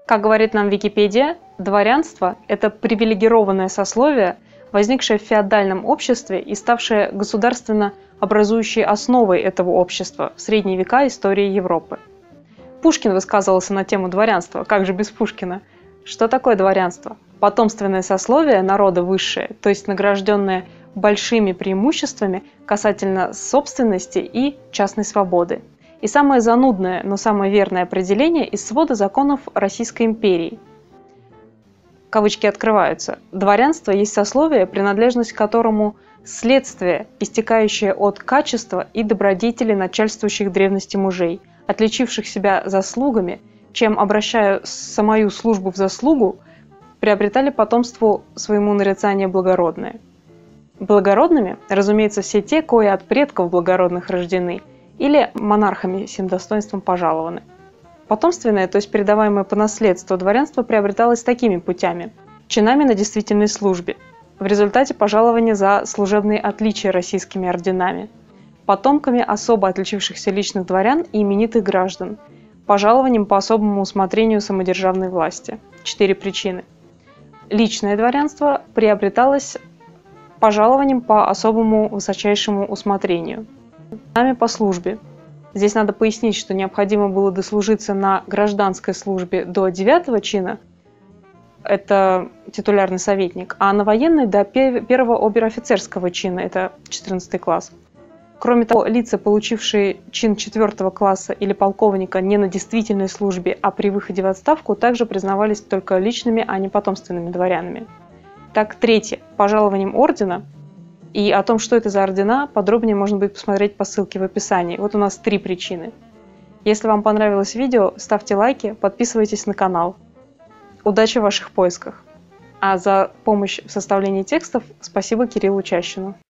Как говорит нам Википедия, дворянство – это привилегированное сословие, возникшее в феодальном обществе и ставшее государственно образующей основой этого общества в средние века истории Европы. Пушкин высказывался на тему дворянства, как же без Пушкина. Что такое дворянство? Потомственное сословие народа высшее, то есть награжденное большими преимуществами касательно собственности и частной свободы. И самое занудное, но самое верное определение из свода законов Российской империи. Кавычки открываются. Дворянство есть сословие, принадлежность к которому следствие, истекающее от качества и добродетели начальствующих древности мужей, отличивших себя заслугами, чем, обращая самую службу в заслугу, приобретали потомству своему нарицание благородное. Благородными, разумеется, все те, кои от предков благородных рождены, или монархами сим достоинством пожалованы. Потомственное, то есть передаваемое по наследству, дворянство приобреталось такими путями: чинами на действительной службе, в результате пожалования за служебные отличия российскими орденами, потомками особо отличившихся личных дворян и именитых граждан, пожалованием по особому усмотрению самодержавной власти. 4 причины. Личное дворянство приобреталось пожалованием по особому высочайшему усмотрению. Чинами по службе. Здесь надо пояснить, что необходимо было дослужиться на гражданской службе до 9-го чина, это титулярный советник, а на военной до 1-го обер-офицерского чина, это 14 класс. Кроме того, лица, получившие чин 4 класса или полковника не на действительной службе, а при выходе в отставку, также признавались только личными, а не потомственными дворянами. Так, третье. Пожалованием ордена. И о том, что это за ордена, подробнее можно будет посмотреть по ссылке в описании. Вот у нас 3 причины. Если вам понравилось видео, ставьте лайки, подписывайтесь на канал. Удачи в ваших поисках! А за помощь в составлении текстов спасибо Кириллу Чащину.